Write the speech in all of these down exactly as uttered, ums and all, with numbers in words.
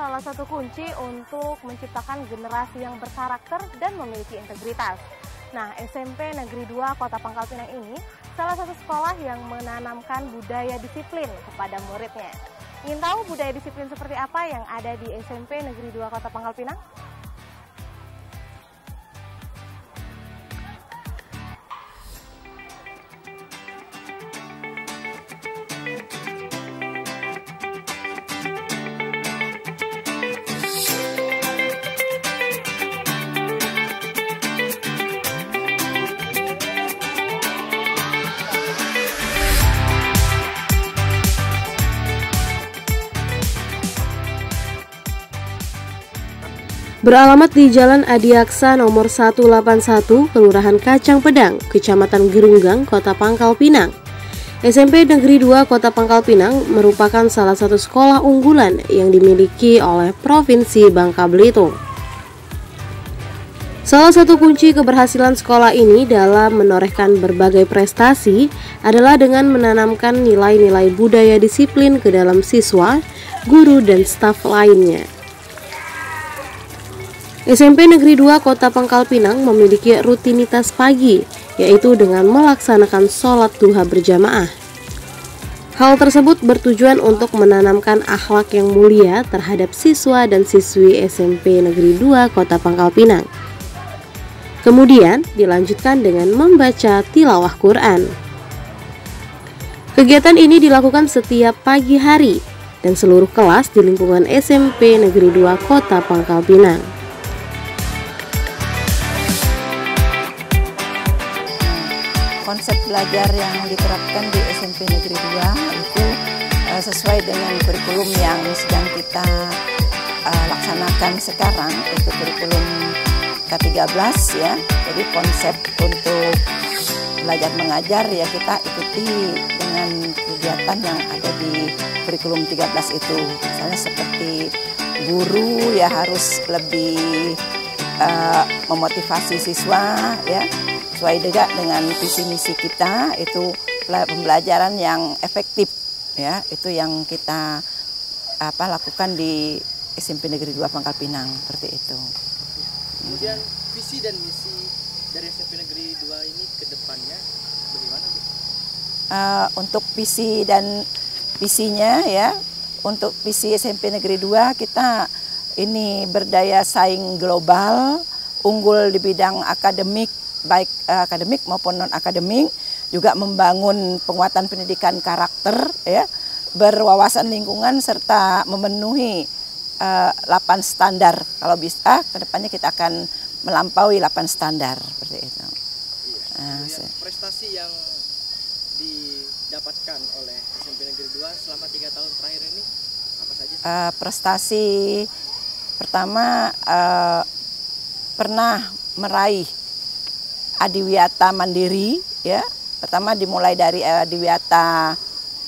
salah satu kunci untuk menciptakan generasi yang berkarakter dan memiliki integritas. Nah, S M P Negeri dua Kota Pangkal Pinang ini salah satu sekolah yang menanamkan budaya disiplin kepada muridnya. Ingin tahu budaya disiplin seperti apa yang ada di S M P Negeri dua Kota Pangkal Pinang? Beralamat di Jalan Adiaksa nomor seratus delapan puluh satu, Kelurahan Kacang Pedang, Kecamatan Gerunggang, Kota Pangkal Pinang. S M P Negeri dua Kota Pangkal Pinang merupakan salah satu sekolah unggulan yang dimiliki oleh Provinsi Bangka Belitung. Salah satu kunci keberhasilan sekolah ini dalam menorehkan berbagai prestasi adalah dengan menanamkan nilai-nilai budaya disiplin ke dalam siswa, guru, dan staf lainnya. S M P Negeri dua Kota Pangkal Pinang memiliki rutinitas pagi, yaitu dengan melaksanakan sholat duha berjamaah. Hal tersebut bertujuan untuk menanamkan akhlak yang mulia terhadap siswa dan siswi S M P Negeri dua Kota Pangkal Pinang. Kemudian dilanjutkan dengan membaca tilawah Quran. Kegiatan ini dilakukan setiap pagi hari dan seluruh kelas di lingkungan S M P Negeri dua Kota Pangkal Pinang. Konsep belajar yang diterapkan di S M P Negeri dua itu uh, sesuai dengan kurikulum yang sedang kita uh, laksanakan sekarang, itu kurikulum K tiga belas ya. Jadi konsep untuk belajar mengajar ya kita ikuti dengan kegiatan yang ada di kurikulum tiga belas itu. Misalnya seperti guru ya harus lebih uh, memotivasi siswa ya, sesuai juga dengan visi misi kita, itu pembelajaran yang efektif ya, itu yang kita apa lakukan di S M P Negeri dua Pangkal Pinang seperti itu. Kemudian visi dan misi dari S M P Negeri dua ini ke depannya bagaimana, Bu? Uh, untuk visi dan visinya ya, untuk visi S M P Negeri dua kita ini berdaya saing global, unggul di bidang akademik, baik akademik maupun non-akademik, juga membangun penguatan pendidikan karakter, ya, berwawasan lingkungan, serta memenuhi uh, delapan standar. Kalau bisa, kedepannya kita akan melampaui delapan standar, seperti itu. Iya. Nah, prestasi yang didapatkan oleh S M P Negeri dua selama tiga tahun terakhir ini apa saja? Uh, prestasi pertama uh, pernah meraih Adiwiyata Mandiri ya, pertama dimulai dari Adiwiyata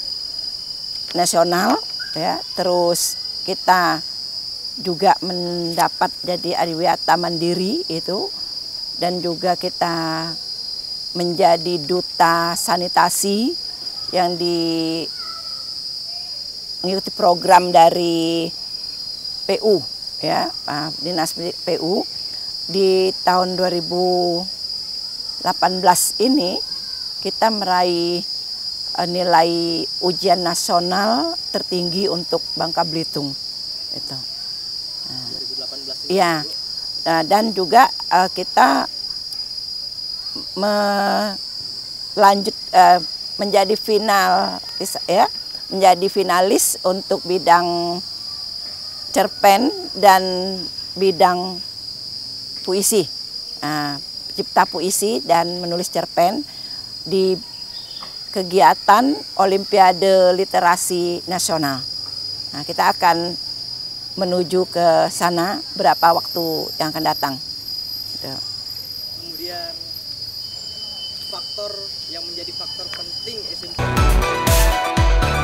Nasional ya, terus kita juga mendapat jadi Adiwiyata Mandiri itu, dan juga kita menjadi duta sanitasi yang di mengikuti program dari P U ya, Dinas P U di tahun dua ribu delapan belas ini. Kita meraih uh, nilai ujian nasional tertinggi untuk Bangka Belitung itu. Nah, dua ribu delapan belas ini. Iya. Nah, dan juga uh, kita melanjut uh, menjadi final ya, menjadi finalis untuk bidang cerpen dan bidang puisi. Nah, cipta puisi dan menulis cerpen di kegiatan Olimpiade Literasi Nasional. Nah, kita akan menuju ke sana berapa waktu yang akan datang. Gitu. Kemudian faktor yang menjadi faktor penting S M P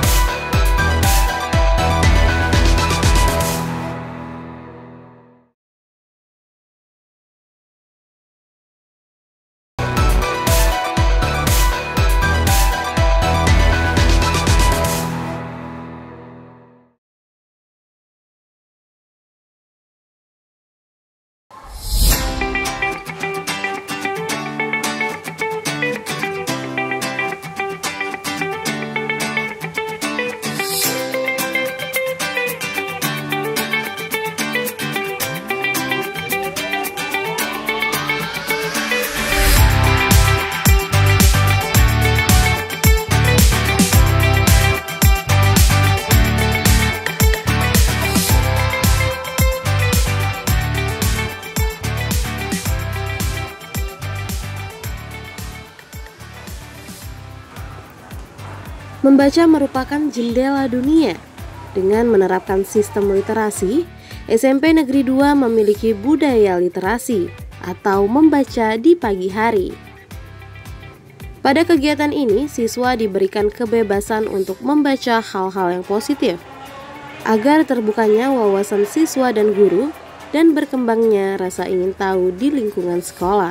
Membaca merupakan jendela dunia. Dengan menerapkan sistem literasi, S M P Negeri dua memiliki budaya literasi atau membaca di pagi hari. Pada kegiatan ini, siswa diberikan kebebasan untuk membaca hal-hal yang positif, agar terbukanya wawasan siswa dan guru dan berkembangnya rasa ingin tahu di lingkungan sekolah.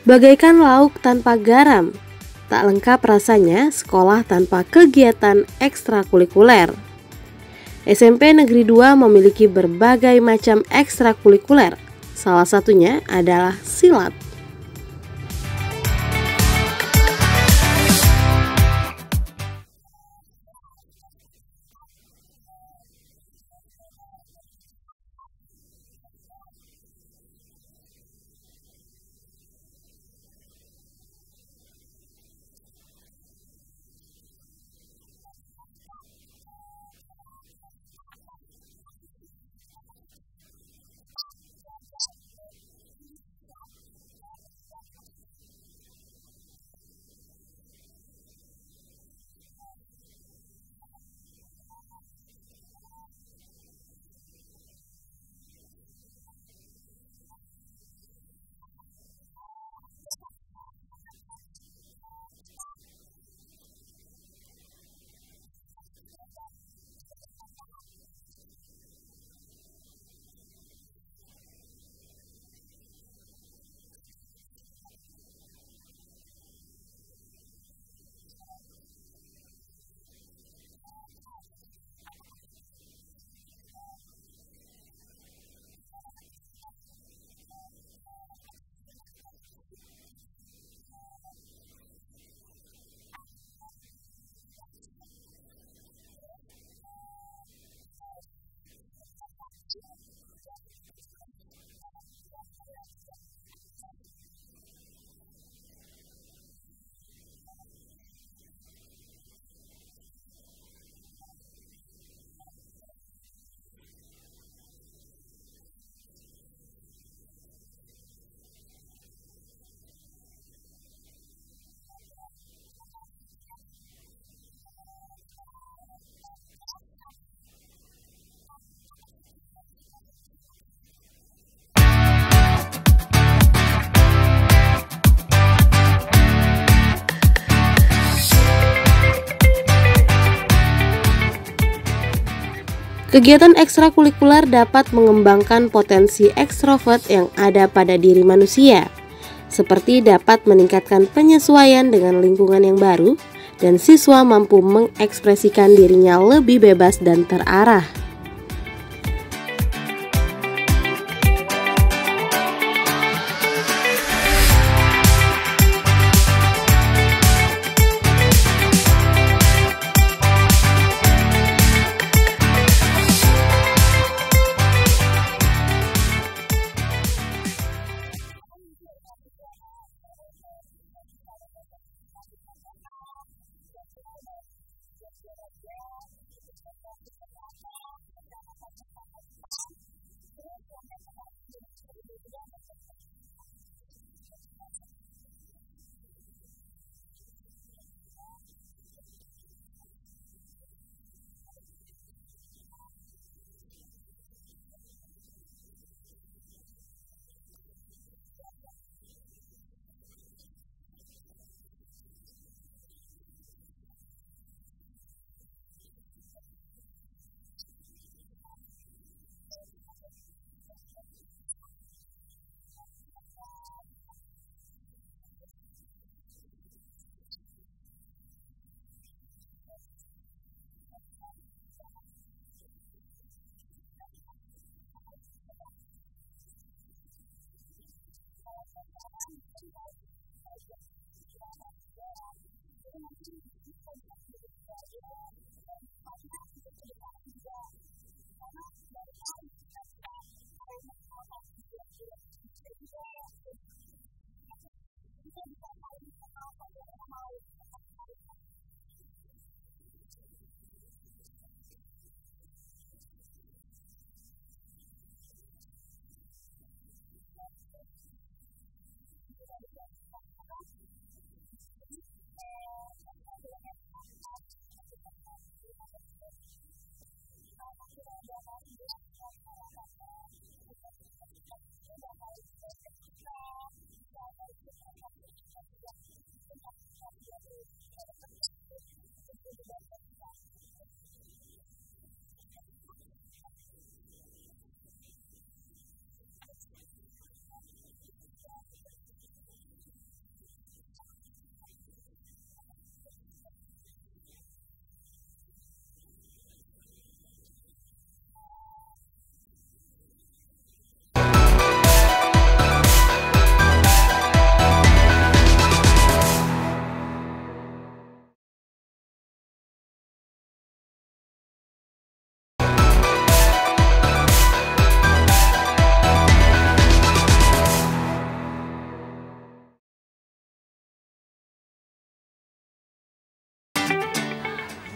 Bagaikan lauk tanpa garam, tak lengkap rasanya sekolah tanpa kegiatan ekstrakurikuler. S M P Negeri dua memiliki berbagai macam ekstrakurikuler, salah satunya adalah silat. Kegiatan ekstrakurikuler dapat mengembangkan potensi ekstrovert yang ada pada diri manusia, seperti dapat meningkatkan penyesuaian dengan lingkungan yang baru, dan siswa mampu mengekspresikan dirinya lebih bebas dan terarah.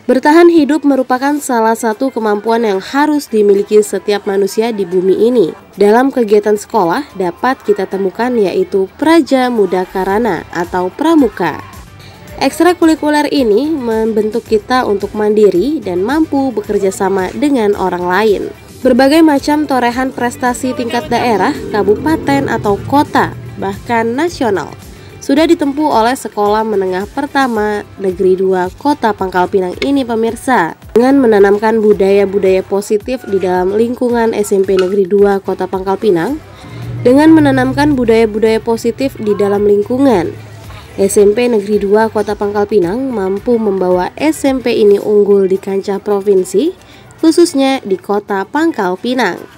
Bertahan hidup merupakan salah satu kemampuan yang harus dimiliki setiap manusia di bumi ini. Dalam kegiatan sekolah dapat kita temukan yaitu Praja Muda Karana atau Pramuka. Ekstrakurikuler ini membentuk kita untuk mandiri dan mampu bekerja sama dengan orang lain. Berbagai macam torehan prestasi tingkat daerah, kabupaten atau kota, bahkan nasional sudah ditempuh oleh Sekolah Menengah Pertama Negeri dua Kota Pangkal Pinang ini pemirsa. Dengan menanamkan budaya-budaya positif di dalam lingkungan S M P Negeri dua Kota Pangkal Pinang, dengan menanamkan budaya-budaya positif di dalam lingkungan, S M P Negeri dua Kota Pangkal Pinang mampu membawa S M P ini unggul di kancah provinsi, khususnya di Kota Pangkal Pinang.